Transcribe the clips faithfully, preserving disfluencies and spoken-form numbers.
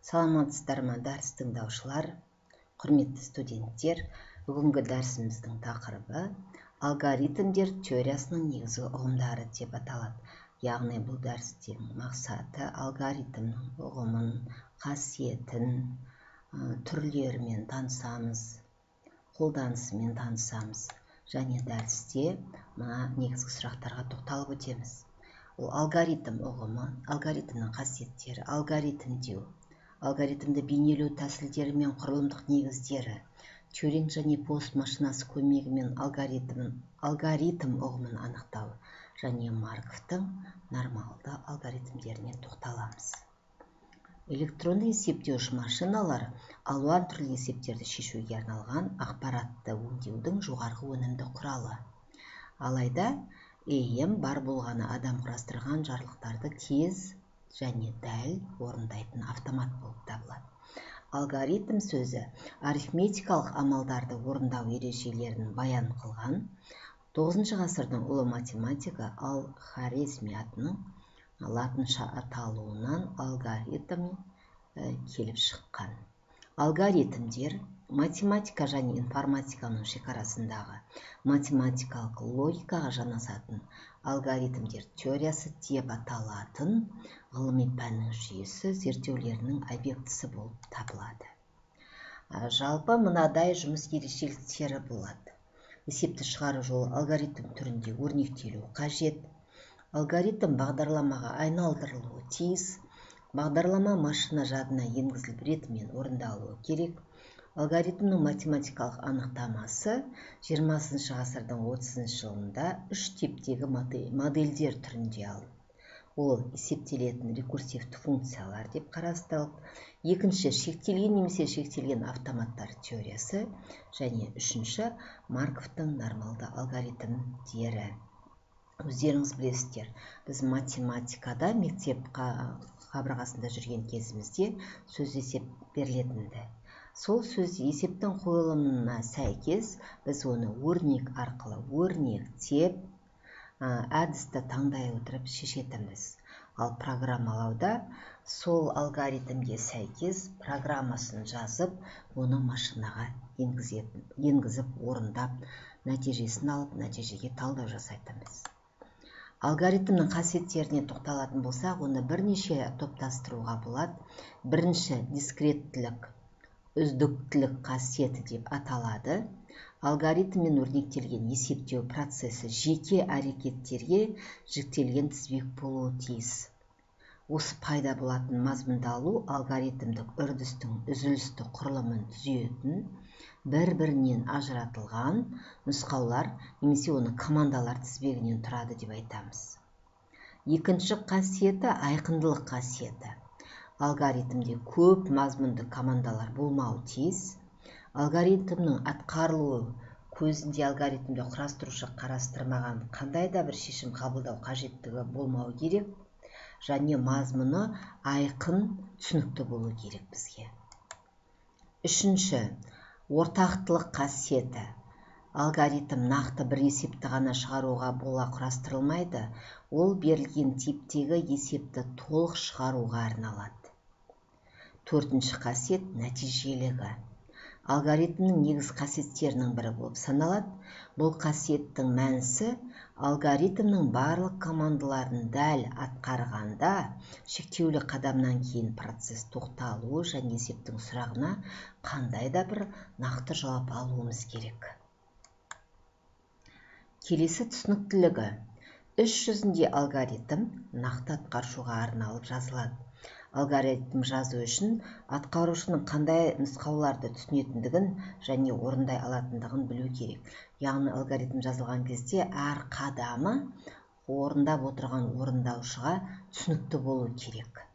Саламатсыздар ма, дәріс тыңдаушылар, құрметті студенттер. Бүгінгі дәрісіміздің тақырыбы алгоритмдер теориясының негізгі ұғымдары деп аталады. Яғни бұл дәрістің мақсаты алгоритмнің ұғымын, қасиетін, түрлерімен танысамыз, қолданысымен танысамыз. Және дәрісте мына негізгі сұрақтарға тоқталып өтеміз. Ол алгоритм ұғымы, алгоритмнің қасиеттері, алгоритмдеу, алгоритмді бейнелеу тәсілдері мен құрылымдық негіздері, Тьюринг және пост машинасы көмегімен алгоритм, алгоритм ұғымын анықтау және Марковтың нормалды алгоритмдеріне тоқталамыз. Электронды есептеуіш машиналар алуан түрлі есептерді шешуге арналған ақпаратты өңдеудің жоғарғы өнімді құралы. Алайда ем бар болғаны адам құрастырған жарлықтарды тез және дәл орындайтын автомат болып табылады. Алгоритм сөзі арифметикалық амалдарды орындау ережелерін баян қылған тоғызыншы ғасырдың ұлы математигі Ал-Хорезми латынша аталуынан алгоритм келіп шыққан. Алгоритмдер математика және информатиканың шекарасындағы математикалық логикаға жанасатын алгоритмдер теориясы деп аталатын ғылыми пәннің жүйесі зерттеулерінің объектісі болып табылады. Жалпы мынадай жұмыс ерекшеліктері болады. Есепті шығару жолы алгоритм түрінде өрнектелу қажет. Алгоритм бағдарламаға айналдырылуы тиіс. Бағдарлама машина жадына енгізіліп ретімен орындалуы керек. Алгоритмнің математикалық анықтамасы жиырмасыншы ғасырдың отызыншы жылында үш типтегі модельдер түрінде алынды. Ол есептелетін рекурсивті функциялар деп қарастырылды. Екінші шектелген немесе шектелген автоматтар теориясы және үшінші Марковтың нормалды алгоритмдері. Өздеріңіз білесіздер, біз математикада мектеп қабырғасында жүрген кезімізде сөз есеп берілетінді. Сол сөз есептің қойылымына сәйкес біз оны өрнек арқылы өрнектеп әдісті таңдай отырып шешетінбіз. Ал программалауда сол алгоритмге сәйкес программасын жазып, оны машинаға енгізіп, орындап, нәтижесін алып, нәтижеге талдау жасайтынбыз. Алгоритмнің қасиеттеріне тоқталатын болсақ, оны бірнеше топтастыруға болады. Бірінші дискреттілік, үздіктілік қасиеті деп аталады. Алгоритммен өрнектелген есептеу процесі жеке әрекеттерге жіктелген тізбек болуы тиіс. Осы пайда болатын мазмұндалу алгоритмдік үрдістің үзілісті құрылымын түзетін бір-бірінен ажыратылған нұсқаулар немесе оны командалар тізбегінен тұрады деп айтамыз. Екінші қасиеті айқындылық қасиеті. Алгоритмде көп мазмұнды командалар болмауы тиіс. Алгоритмнің атқарылуы көзінде алгоритмді құрастырушы қарастырмаған қандай да бір шешім қабылдау қажеттігі болмауы керек. Және мазмұны айқын, түсінікті болу керек бізге. Үшінші, ортақтылық қасиеті. Алгоритм нақты бір есепті ғана шығаруға бола құрастырылмайды. Ол берілген типтегі есепті толық шығаруға арналады. Төртінші қасиет нәтижелігі. Алгоритмнің негіз қасиеттерінің бірі болып саналады. Бұл қасиеттің мәнісі алгоритмнің барлық командаларын дәл атқарғанда шектеулі қадамнан кейін процесс тоқталуы және есептің сұрағына қандай да бір нақты жауап алуымыз керек. Келесі түсініктілігі. Іс жүзінде алгоритм нақты атқарушыға арналып жазылады. Алгоритм жазу үшін атқарушының қандай нұсқауларды түсінетіндігін және орындай алатындығын білу керек. Яғни алгоритм жазылған кезде әр қадамы орындап отырған орындаушыға түсінікті болу керек.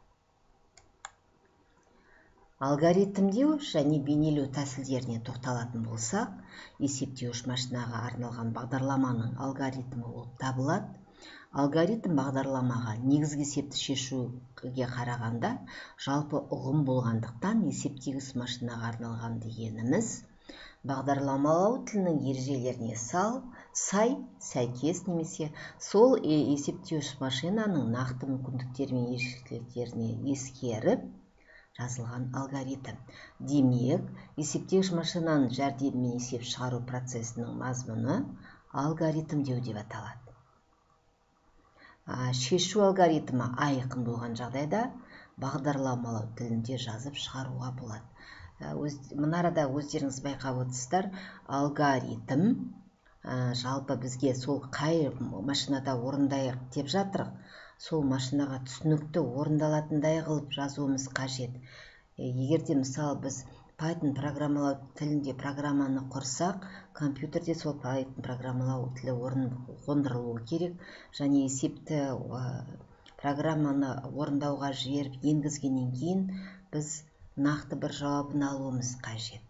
Алгоритмдеу және бейнелеу тәсілдеріне тоқталатын болсақ, есептеуіш машинаға арналған бағдарламаның алгоритмі болып табылады. Алгоритм бағдарламаға негізгі есепті шешуге қарағанда жалпы ұғым болғандықтан есептегіш машинаға арналған дегеніміз бағдарламалау тілінің ережелеріне сай, сәйкес немесе сол есептеуіш машинаның нақты мүмкіндіктері мен ерекшеліктеріне ескеріп жазылған алгоритм. Демек, есептегіш машинаның жәрдемімен есеп шығару процесінің мазмұны алгоритм деу деп аталады. Шешу алгоритмі айқын болған жағдайда бағдарламалау тілінде жазып шығаруға болады. Мынарада өздеріңіз байқап отырсыздар, алгоритм жалпы бізге сол қай машинада орындайық деп жатырық, сол машинаға түсінікті орындалатындай қылып жазуымыз қажет. Егерде мысалы біз Python программалау тілінде программаны құрсақ, компьютерде сол Python программалау тілі қондырылуы керек, және есепті программаны орындауға жіберіп енгізгеннен кейін біз нақты бір жауабын алуымыз қажет.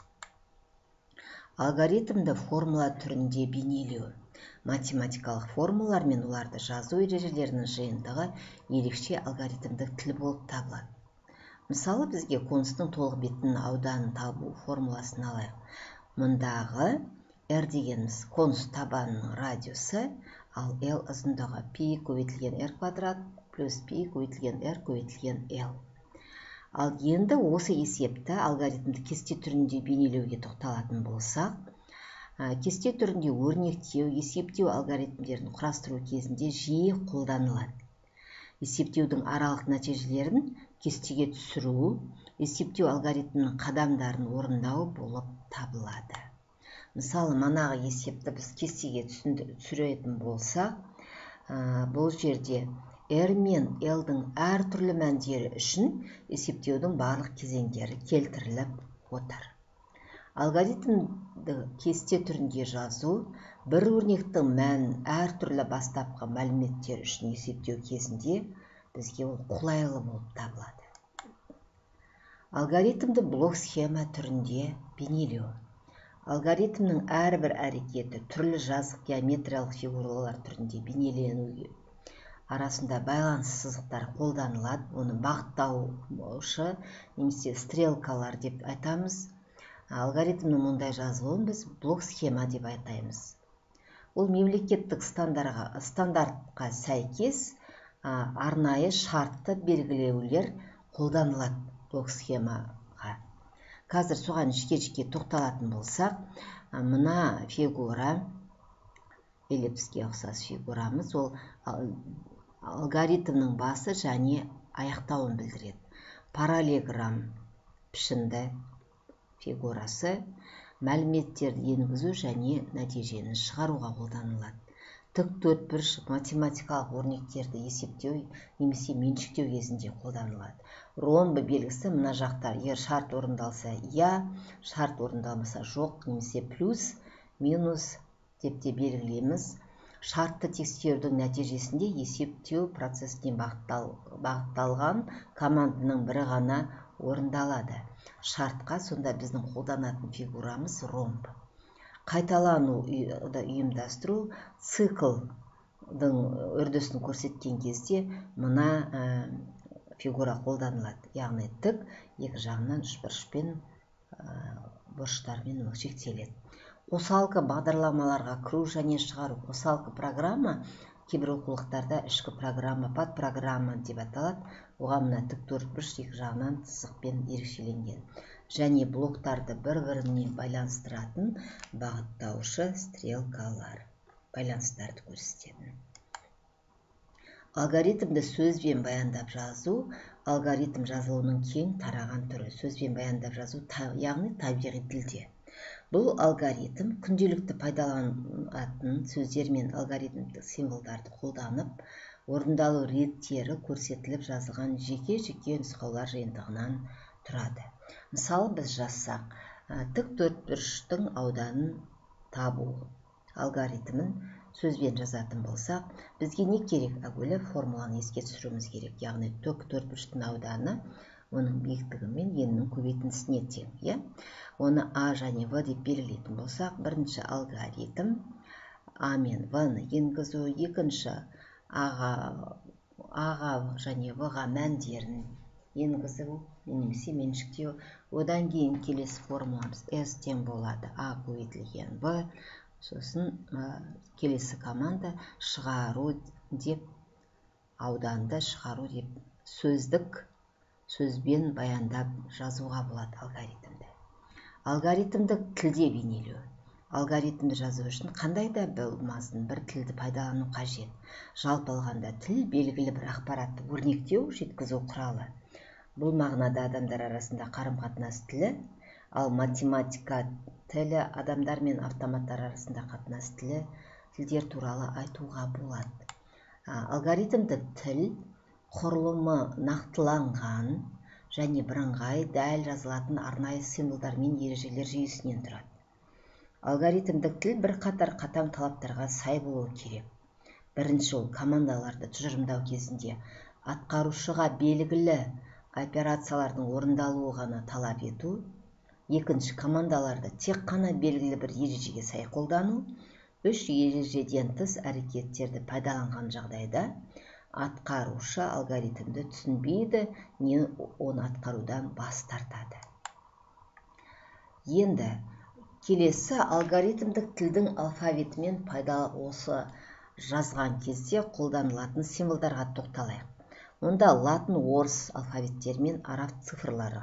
Алгоритмді формула түрінде бейнелеу. Математикалық формулалар мен оларды жазу ережелерінің жиынтығы ерекше алгоритмдік тіл болып табылады. Мысалы, бізге конустың толық бетінің ауданын табу формуласын алайық. Мұндағы R дегеніміз конус табанының радиусы, ал L ұзындығы π көбейтілген R квадрат плюс π көбейтілген R көбейтілген L. Ал енді осы есепті алгоритмді кесте түрінде бейнелеуге тоқталатын болсақ, кесте түрінде өрнектеу, есептеу алгоритмдерін құрастыру кезінде жиі қолданылады. Есептеудің аралық нәтижелерін кестеге түсіру, есептеу алгоритмінің қадамдарын орындау болып табылады. Мысалы, манағы есепті біз кестеге түсіретін болсақ, бұл жерде R мен L-дің әртүрлі мәндері үшін есептеудің барлық кезеңдері келтіріліп отыр. Алгоритмді кесте түрінде жазу бір өрнектің мәнін әртүрлі бастапқы мәліметтер үшін есептеу кезінде бізге ол қолайлы болып табылады. Алгоритмді блок схема түрінде бейнелеу. Алгоритмнің әрбір әрекеті түрлі жазық геометриялық фигуралар түрінде бейнеленуге арасында байланыс сызықтар қолданылады. Оны бағыттаушы немесе стрелкалар деп айтамыз. Алгоритмнің мұндай жазылуын біз блок схема деп айтаймыз. Ол мемлекеттік стандартқа сәйкес арнайы шартты белгілеулер қолданылады блок схемаға. Қазір соған жеке-жеке тоқталатын болсақ, мына фигура, эллипске ұқсас фигурамыз, ол алгоритмнің басы және аяқтауын білдіреді. Параллелограмм пішінді фигурасы мәліметтерді енгізу және нәтижені шығаруға қолданылады. Тік төртбұрыш математикалық өрнектерді есептеу немесе меншіктеу кезінде қолданылады. Ромбы белгісі мына жақтар, егер шарт орындалса я, шарт орындалмаса жоқ, немесе плюс, минус деп те белгілейміз. Шартты тексерудің нәтижесінде есептеу процесіне бағытталған команданың бірі ғана орындалады. Шартқа сонда біздің қолданатын фигурамыз ромб. Қайталануды ұйымдастыру циклдың үрдісін көрсеткен кезде мына фигура қолданылады. Яғни тік екі жағынан үшбұрышпен бұрыштармен шектеледі. Қосалқы бағдарламаларға кіру және шығару. Қосалқы программа кейбір оқулықтарда ішкі программа, подпрограмма деп аталады. Оған мына тік төртбұрыш екі жағынан сызықпен ерекшеленген. Және блоктарды бір-біріне байланыстыратын бағыттаушы стрелкалар байланыстарды көрсетеді. Алгоритмді сөзбен баяндап жазу алгоритм жазылуының кең тараған түрі. Сөзбен баяндап жазу, яғни табиғи тілде. Бұл алгоритм күнделікті пайдаланатын сөздер мен алгоритмдік символдарды қолданып, орындалу реттері көрсетіліп жазылған жеке-жеке нұсқаулар жиынтығынан тұрады. Мысалы, біз жазсақ, тік төртбұрыштың ауданын табу алгоритмін сөзбен жазатын болсақ, бізге не керек? Әуелі формуланы еске түсіруіміз керек. Яғни тік төртбұрыштың ауданы оның биіктігі мен енінің көбейтіндісіне тең. Оны А және В деп белгілейтін болсақ, бірінші алгоритм А мен В-ны енгізу, екінші А-ға және В-ға мәндерін енгізу немесе меншіктеу. Одан кейін келесі формуламыз S тең болады А көбейтілген В. Сосын келесі команда шығару деп, ауданды шығару деп сөздік сөзбен баяндап жазуға болады алгоритмді. Алгоритмді тілде бейнелеу. Алгоритмді жазу үшін қандай да болмасын бір тілді пайдалану қажет. Жалпы алғанда тіл белгілі бір ақпаратты өрнектеу, жеткізу құралы. Бұл мағынада адамдар арасында қарым-қатынас тілі, ал математика тілі адамдар мен автоматтар арасында қатынас тілі, тілдер туралы айтуға болады. Алгоритмдік тіл құрылымы нақтыланған және бірыңғай дәл жазылатын арнайы символдар мен ережелер жүйесінен тұрады. Алгоритмдік тіл бір қатар қатаң талаптарға сай болуы керек. Бірінші, ол командаларды тұжырымдау кезінде атқарушыға белгілі операциялардың орындалуы ғана талап ету. Екінші, командаларды тек қана белгілі бір ережеге сай қолдану. Үш, ережеден тыс әрекеттерді пайдаланған жағдайда атқарушы алгоритмді түсінбейді, не оны атқарудан бас тартады. Енді келесі алгоритмдік тілдің алфавитімен пайдалы осы жазған кезде қолданылатын символдарға тоқталайық. Онда латын, орыс алфавиттері мен араб цифрлары.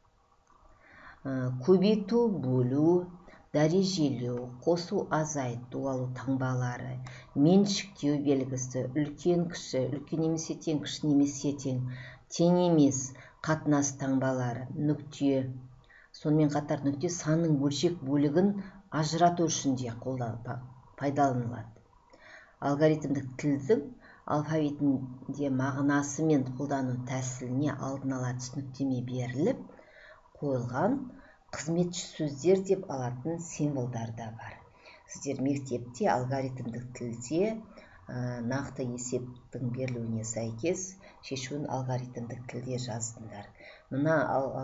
Көбейту, бөлу, дәрежелеу, қосу, азайту, алу таңбалары, меншіктеу белгісі, үлкен, кіші, үлкен немесе тең, кіші немесе тең, тең емес, қатынас таңбалары, нүкте. Сонымен қатар нүкте санның бөлшек бөлігін ажырату үшін де пайдаланылады. Алгоритмдік тілдің алфавитінде мағынасы мен қолдану тәсіліне алдын ала түсініктеме беріліп, қойылған қызметші сөздер деп алатын символдар да бар. Сіздер мектепте алгоритмдік тілде нақты есептің берілуіне сәйкес шешуін алгоритмдік тілде жаздыңдар. Мына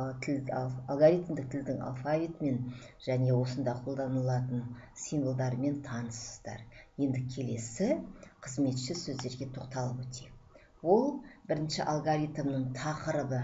алгоритмдік тілдің алфавитімен және осында қолданылатын символдармен танысыздар. Енді келесі қызметші сөздерге тоқталып өтейік. Ол бірінші алгоритмнің тақырыбы,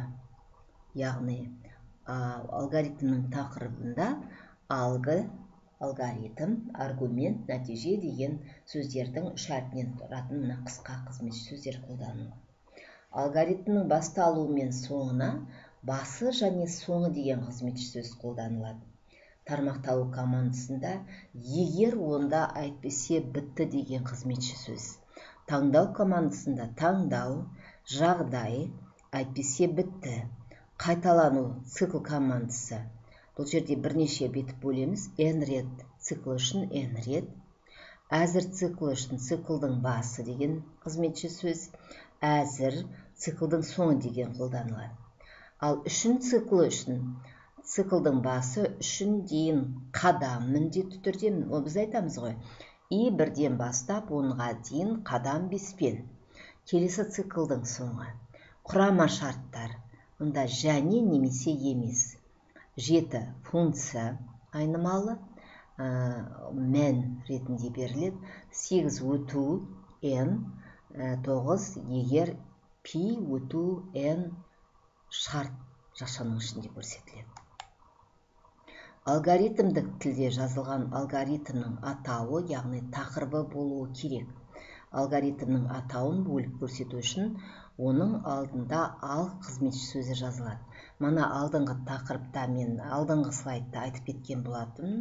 яғни алгоритмнің тақырыбында алғы, алгоритм, аргумент, нәтиже деген сөздердің үш әрпінен тұратын мына қысқа қызметші сөздер қолданылады. Алгоритмнің басталуы мен соңына басы және соңы деген қызметші сөз қолданылады. Тармақталу командасында егер онда әйтпесе бітті деген қызметші сөз. Таңдау командасында таңдау, жағдай, әйтпесе бітті. Қайталану цикл командасы. Бұл жерде бірнеше бетіп бөлеміз. N рет цикл үшін N рет. Әзір цикл үшін циклдың басы деген қызметші сөз. Әзір циклдың соңы деген қолданылады. Ал үшін цикл үшін циклдың басы үшін дейін қадам міндетті түрде, біз айтамыз ғой, и бірден бастап онға дейін қадам беспен. Келесі циклдың соңы. Құрама шарттар. Онда және немесе емес. Жеті функция айнымалы мән ретінде беріледі. Сегіз өту n, тоғыз егер пи өту n шарт жақшаның ішінде көрсетіледі. Алгоритмдік тілде жазылған алгоритмнің атауы, яғни тақырыбы болуы керек. Алгоритмнің атауын бөліп көрсету үшін оның алдында ал қызметші сөзі жазылады. Мана алдыңғы тақырыпта мен алдыңғы слайдта айтып кеткен болатын.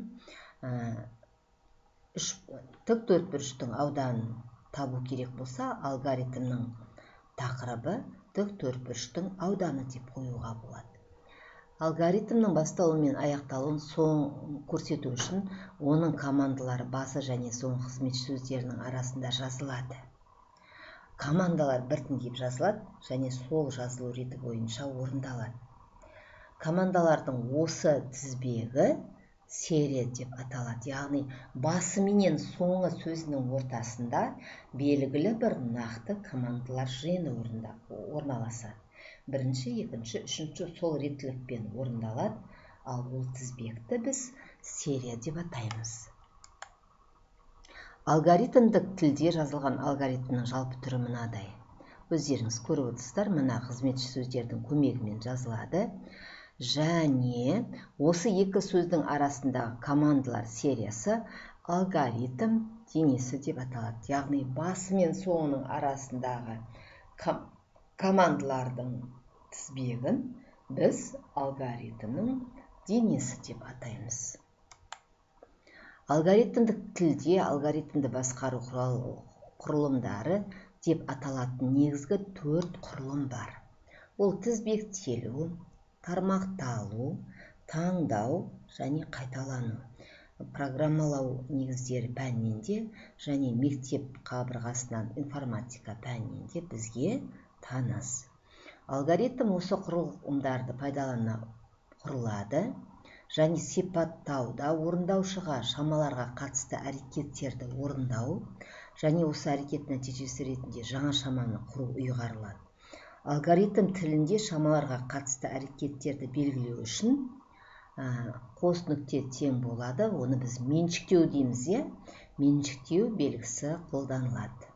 Тік төртбұрыштың ауданын табу керек болса, алгоритмнің тақырыбы тік төртбұрыштың ауданы деп қоюға болады. Алгоритмнің басталуы мен аяқталуын соң көрсету үшін оның командалары басы және соңғы қызметші сөздерінің арасында жазылады. Командалар біртіндеп жазылады және сол жазылу реті бойынша орындалады. Командалардың осы тізбегі серия деп аталады. Яғни басы менен соңы сөзінің ортасында белгілі бір нақты командалар жиыны орналасады. Бірінші, екінші, үшінші сол реттілікпен орындалады, ал бұл тізбекті біз серия деп атаймыз. Алгоритмдік тілде жазылған алгоритмнің жалпы түрі мынадай. Өздеріңіз көріп отырсыздар, мына қызметші сөздердің көмегімен жазылады. Және осы екі сөздің арасындағы командалар сериясы алгоритм денесі деп аталады. Яғни басы мен соңының арасындағы командалардың тізбегін біз алгоритмнің денесі деп атаймыз. Алгоритмдік тілде алгоритмді басқару құрылымдары деп аталатын негізгі төрт құрылым бар. Ол тізбектелу, тармақталу, таңдау және қайталану. Программалау негіздері пәнінде және мектеп қабырғасынан информатика пәнінде бізге таныс. Алгоритм осы құрылымдарды пайдалана құрылады және сипаттауда орындаушыға шамаларға қатысты әрекеттерді орындау және осы әрекет нәтижесі ретінде жаңа шаманы құру ұйғарылады. Алгоритм тілінде шамаларға қатысты әрекеттерді белгілеу үшін қос нүкте тең болады. Оны біз меншіктеу дейміз, е? Меншіктеу белгісі қолданылады.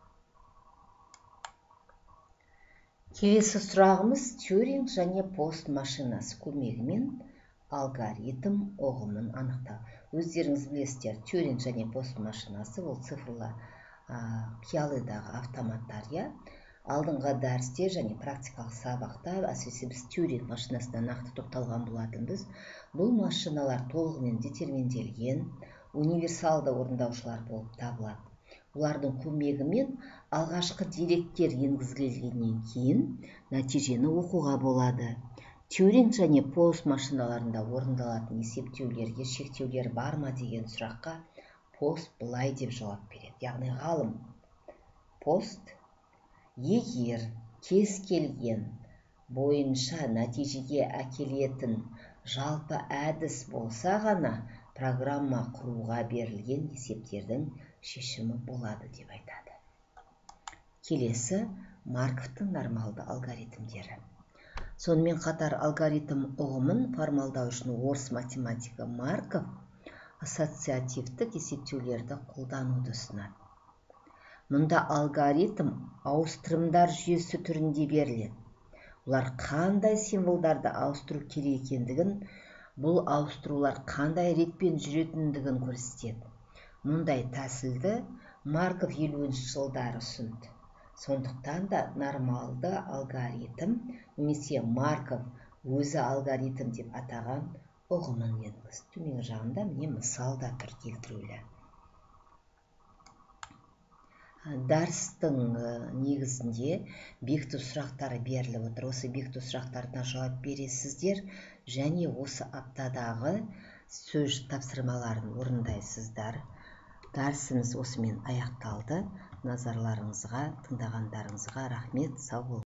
Келесі сұрағымыз Тьюринг және пост машинасы көмегімен алгоритм ұғымын анықтау. Өздеріңіз білесіздер, Тьюринг және пост машинасы ол цифрлы қиялыдағы автоматтар, я? Алдыңғы дәрісте және практикалық сабақта әсіресе біз Тьюринг машинасына нақты тоқталған болатынбыз. Бұл машиналар толығымен детерминделген, универсалды орындаушылар болып табылады. Олардың көмегімен алғашқы деректер енгізілгеннен кейін нәтижені оқуға болады. Тьюринг және пост машиналарында орындалатын есептеулерге шектеулер бар ма деген сұраққа пост былай деп жауап береді. Яғни ғалым пост егер кез келген бойынша нәтижеге әкелетін жалпы әдіс болса ғана программа құруға берілген есептердің шешімі болады деп айтады. Келесі Марковтың нормалды алгоритмдері. Сонымен қатар алгоритм ұғымын формалдау үшін орыс математигі Марков ассоциативтік есептеулерді қолдануды ұсынады. Мұнда алгоритм ауыстырымдар жүйесі түрінде беріледі. Олар қандай символдарды ауыстыру керек екендігін, бұл ауыстырулар қандай ретпен жүретіндігін көрсетеді. Мұндай тәсілді Марков елуінші жылдары ұсынды. Сондықтан да нормалды алгоритм немесе Марков өзі алгоритм деп атаған ұғымын енгізді. Төменгі жағында міне мысал да тұр келтірулі. Дәрістің негізінде бекіту сұрақтары беріліп отыр. Осы бекіту сұрақтарына жауап бересіздер және осы аптадағы сөз тапсырмаларын орындайсыздар. Дәрісіміз осымен аяқталды. Назарларыңызға, тыңдағандарыңызға рахмет, сау болыңыздар.